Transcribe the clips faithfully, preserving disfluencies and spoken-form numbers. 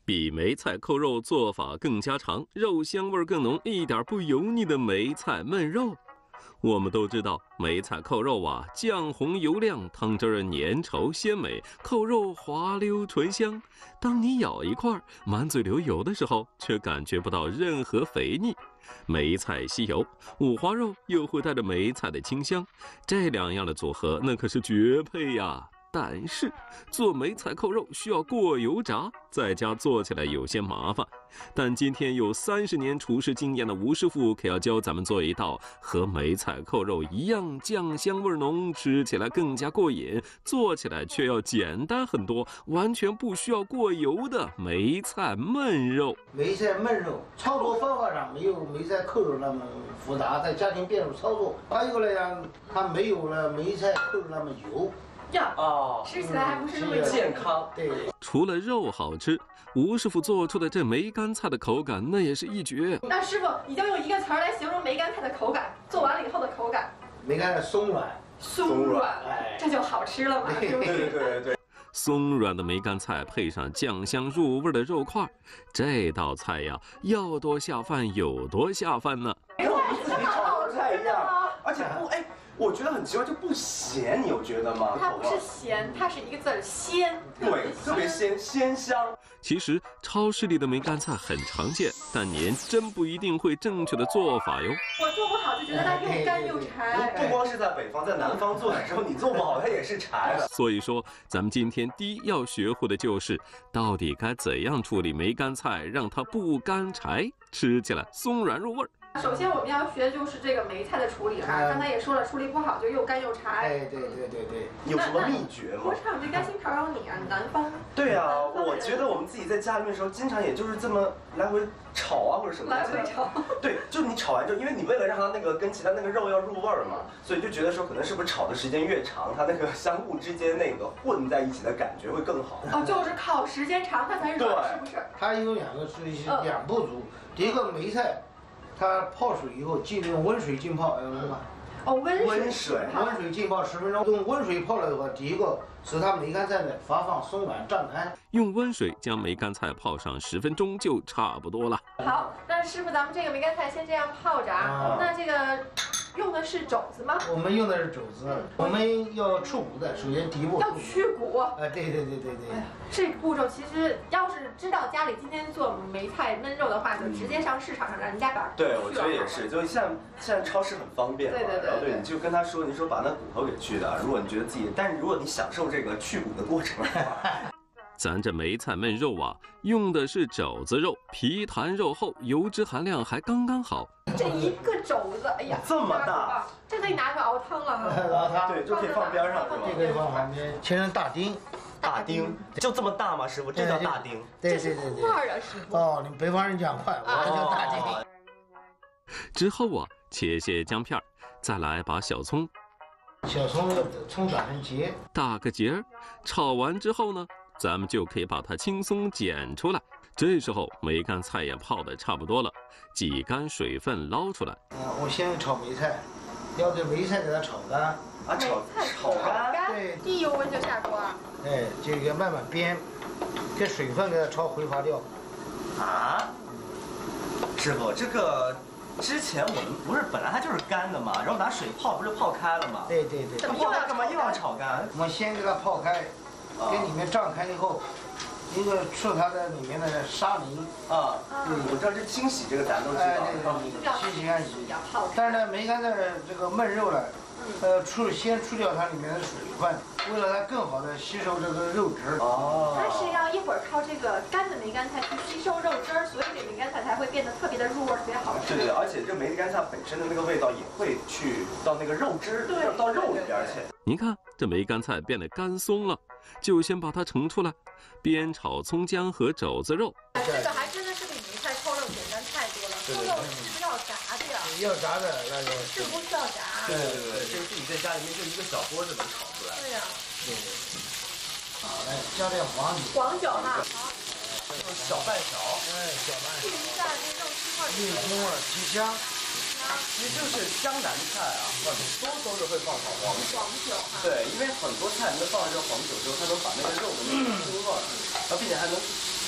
比梅菜扣肉做法更家常，肉香味更浓，一点不油腻的梅菜焖肉。我们都知道，梅菜扣肉啊，酱红油亮，汤汁儿粘稠鲜美，扣肉滑溜醇香。当你咬一块，满嘴流油的时候，却感觉不到任何肥腻。梅菜吸油，五花肉又会带着梅菜的清香，这两样的组合，那可是绝配呀！但是做梅菜扣肉需要过油炸，在家做起来有些麻烦。但今天有三十年厨师经验的吴师傅可要教咱们做一道和梅菜扣肉一样酱香味浓，吃起来更加过瘾，做起来却要简单很多，完全不需要过油的梅菜焖肉。 梅菜焖肉操作方法上没有梅菜扣肉那么复杂，在家庭便利操作。还有一个来讲，它没有了梅菜扣肉那么油。 呀哦，吃起来还不是那么健康。 对， 除了肉好吃，吴师傅做出的这梅干菜的口感那也是一绝。 那师傅，你就用一个词儿来形容梅干菜的口感，做完了以后的口感。 梅干菜松软， 松软，哎，这就好吃了嘛，是不是？ 对对对对。 松软的梅干菜配上酱香入味的肉块，这道菜呀，要多下饭有多下饭呢。 跟我们自己炒的菜一样，而且不哎。我觉得很奇怪，就不咸，你有觉得吗？ 它不是咸，它是一个字儿鲜， 对，特别鲜，鲜香。 其实超市里的梅干菜很常见，但您真不一定会正确的做法哟。 我做不好就觉得它又干又柴。 不光是在北方，在南方做的时候，你做不好它也是柴的。 所以说，咱们今天第一要学会的就是，到底该怎样处理梅干菜，让它不干柴，吃起来松软入味儿。 首先我们要学的就是这个梅菜的处理哈，刚才也说了，处理不好就又干又柴。 哎，对对对对， 有什么秘诀吗？ 我唱这干心桃有你啊，南方。 对啊，我觉得我们自己在家里面的时候，经常也就是这么来回炒啊或者什么。 来回炒。 对，就你炒完之后，因为你为了让它那个跟其他那个肉要入味儿嘛，所以就觉得说可能是不是炒的时间越长，它那个相互之间那个混在一起的感觉会更好。 哦，就是烤时间长它才软，是不是？ 它有两个是两步骤，第一个梅菜。它泡水以后，尽量温水浸泡，知道吗？ 哦，温温水， 温水浸泡十分钟。用温水泡了以后，第一个使它梅干菜的发放松软胀开。 用温水将梅干菜泡上十分钟就差不多了。 好，那师傅，咱们这个梅干菜先这样泡着啊。那这个用的是肘子吗？ 我们用的是肘子，我们要去骨的。首先第一步要去骨。 啊，对对对对对。 哎呀，这个步骤其实要是知道家里今天做梅菜焖肉的话，就直接上市场上让人家把。 对，我觉得也是，就现在现在超市很方便嘛。 对对对。 然后对，你就跟他说，你说把那骨头给去掉。如果你觉得自己，但是如果你享受这个去骨的过程的话。 咱这梅菜焖肉啊，用的是肘子肉，皮弹肉厚，油脂含量还刚刚好。 这一个肘子，哎呀， 这么大， 这可以拿去熬汤了哈。 熬汤， 对，就可以放边上， 这可以放旁边，切成大丁。 大丁就这么大吗？师傅，这叫大丁？ 对对对对。 块啊，师傅。 哦，你们北方人讲块，我叫大丁。 之后啊，切些姜片，再来把小葱。 小葱葱打成结， 打个结儿，炒完之后呢，咱们就可以把它轻松剪出来。这时候梅干菜也泡得差不多了，挤干水分捞出来。 嗯，我先炒梅菜，要给梅菜给它炒干。 啊，炒炒干。 对， 一油温就下锅。 哎，这个慢慢煸，给水分给它炒挥发掉。 啊，师傅，这个。之前我们不是本来它就是干的嘛，然后拿水泡，不是泡开了吗？ 对对对。 怎么泡开干嘛又要炒干？ 我们先给它泡开，给里面胀开以后，一个去它的里面的沙泥。 啊，对，我知道这清洗这个咱都知道。 哎，对对，清洗干洗。但是呢，梅干菜这个焖肉呢，呃，除先去掉它里面的水分，为了它更好的吸收这个肉汁。 哦。 它是要一会儿靠这个干的梅干菜去吸收肉汁儿，所以这梅干菜才会变得特别的入味，特别好吃。 对对，而且这梅干菜本身的那个味道也会去到那个肉汁，到肉里边去。 您看这梅干菜变得干松了，就先把它盛出来，煸炒葱姜和肘子肉。 这个还真的是比梅菜扣肉简单太多了，扣肉是不是要炸的呀？ 要炸的那个。 是不需要炸。 对对对，这个自己在家里面就一个小锅就能炒出来。 对呀。 对。好，来加点黄酒。 黄酒哈，好。 小半勺， 哎，小半勺。 去一下这肉腥味。 肉腥味，提香。 其实就是江南菜啊，很多都是会放上黄酒。 黄酒哈。 对，因为很多菜你们放了这个黄酒之后，它能把那个肉的那个腥味，然后并且还能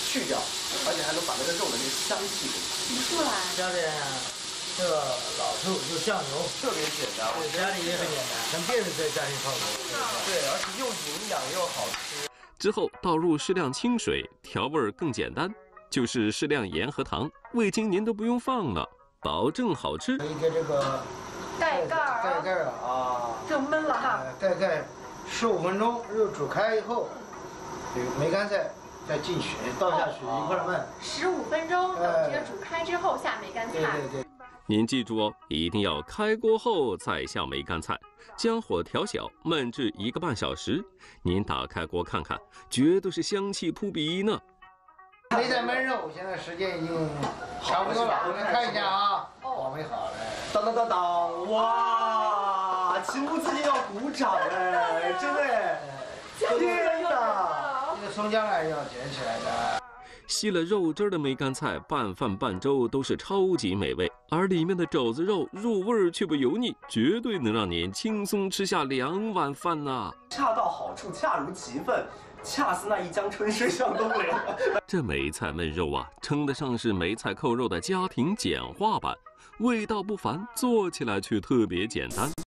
去掉，而且还能把那个肉的那个香气给提出来。 加点这个老抽，就酱油， 特别简单。 对，家里也很简单，跟别人在家里泡的。 对，而且又营养又好吃。 之后倒入适量清水，调味儿更简单，就是适量盐和糖，味精您都不用放了，保证好吃。 一个这个盖盖儿， 盖盖啊， 啊， 就焖了哈。 盖盖十五分钟，肉煮开以后，这个梅干菜再进去，倒下去一块焖。 十五分钟，等这个煮开之后下梅干菜。 对对对。 您记住哦，一定要开锅后再下梅干菜，将火调小，焖至一个半小时。您打开锅看看，绝对是香气扑鼻呢。 梅菜焖肉现在时间已经差不多了，我们看一下啊。哦，煨好了。 当当当当，哇，情不自禁要鼓掌哎，真的哎，天哪！ 这个松江来要捡起来的。 吸了肉汁的梅干菜，拌饭拌粥都是超级美味，而里面的肘子肉入味儿却不油腻，绝对能让您轻松吃下两碗饭呐！ 恰到好处，恰如其分，恰似那一江春水向东流。 这梅菜焖肉啊，称得上是梅菜扣肉的家庭简化版，味道不凡，做起来却特别简单。